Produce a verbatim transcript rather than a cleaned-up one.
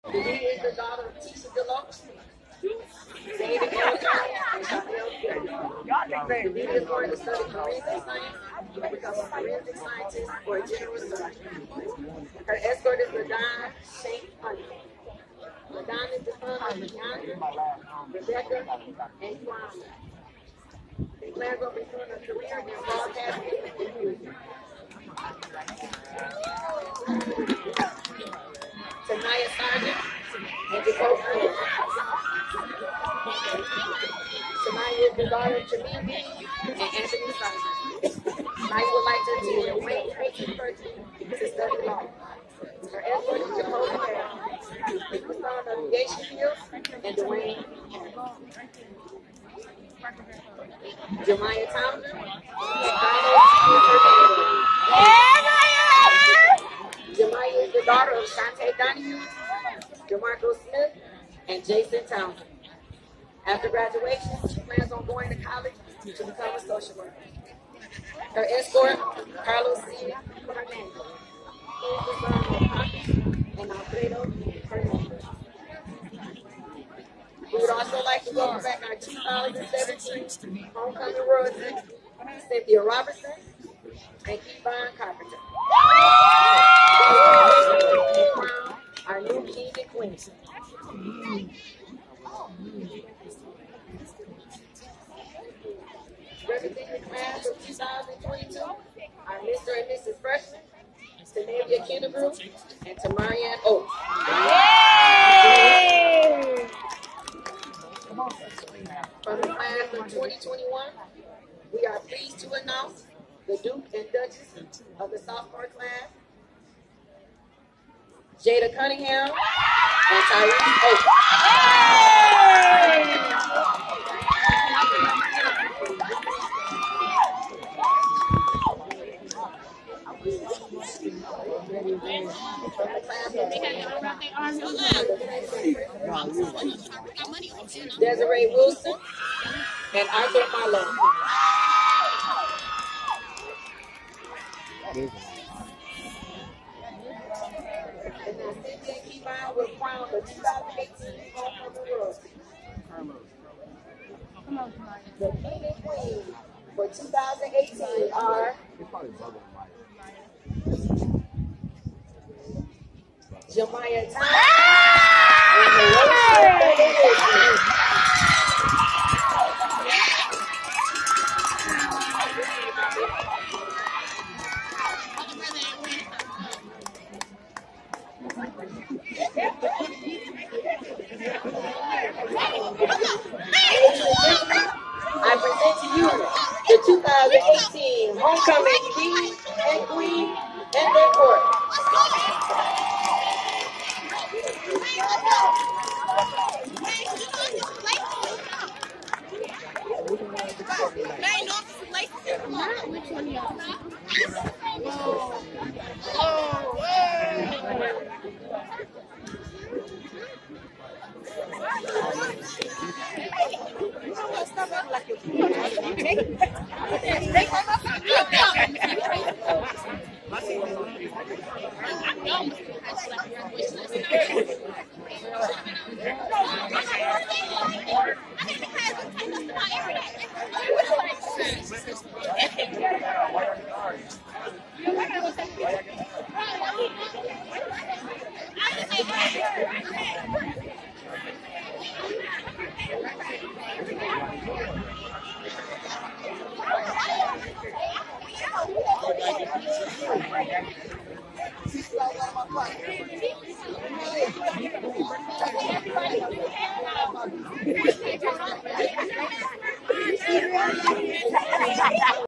Denise is the daughter of Tisha Deluxe. David Elton and Chanel Denise is going to study forensic science and become a forensic scientist for a general surgery. Her escort is LaDon Shank Honey. LaDon is the son of Leandra, Rebecca, and Juan. They plan on pursuing a career in broadcasting and music. Tanaya Sargent and Dakota Smith. Tanaya is the daughter of Jamie B and Anthony Sargent. Tanaya would like to attend Wayne State University to study law. Her escort is Dakota Harris, the son of Geisha Hills and Dwayne Harris. Jemiah Townsend and Donald Jemiah is the daughter of Shantae Donahue, DeMarco Smith, and Jason Townsend. After graduation, she plans on going to college to become a social worker. Her escort, Carlos C. Fernandez. He is the son of Papi and Alfredo Fernandez. We would also like to welcome back our two thousand seventeen homecoming royalty, Cynthia Robertson and Kevon Carpenter. Our new king and queen. Representing the class of two thousand twenty-two, our Mister and Missus Freshman, Stanavia Kinnebrew, and Tamarian Oaks. From the class of twenty twenty-one, we are pleased to announce the Duke and Duchess of the sophomore class, Jada Cunningham and Tyrese Oaks. Desiree Wilson and Arthur Marlowe. And now Cynthia and Kevon will crown the two thousand eighteen homecoming royalty. The king and queen for two thousand eighteen are Jemiah Townsend and I present to you the two thousand eighteen homecoming king and queen and their court. Which one y'all? Oh, oh, stop acting like you're Thank you.